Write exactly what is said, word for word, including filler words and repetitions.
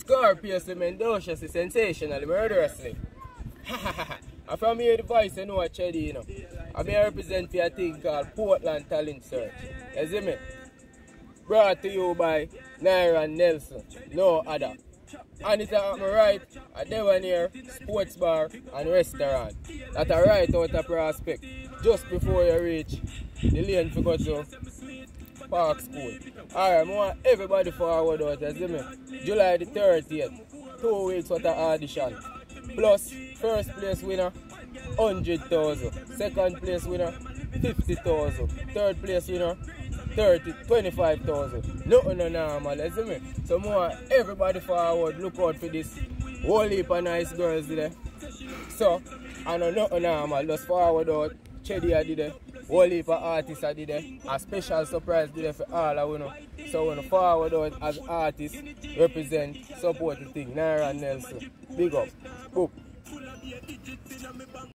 Scorpiously, mendaciously, sensationally, murderously. And from here, the voice, you know what, Chedi, you know. I may represent for a thing called Portland Talent Search. You see me? Brought to you by Naira Nelson, no other. And it's at my right, a Debonair sports bar and restaurant. That are right out of Prospect, just before you reach the lane for go to Park School. Alright, I want everybody forward out, you see me? July the thirtieth, two weeks for the audition. Plus, first place winner, one hundred thousand. Second place winner, fifty thousand. Third place winner, thirty, twenty-five thousand. Nothing no normal, you see me? So more everybody forward, look out for this. Whole heap of nice girls there. So, I know nothing normal, just forward out. Chedi I did it. Whole heap of artists I did it. A special surprise did it for all of you know. So when forward out as artists, represent, support the thing. Naira Nelson. Big up. Boop.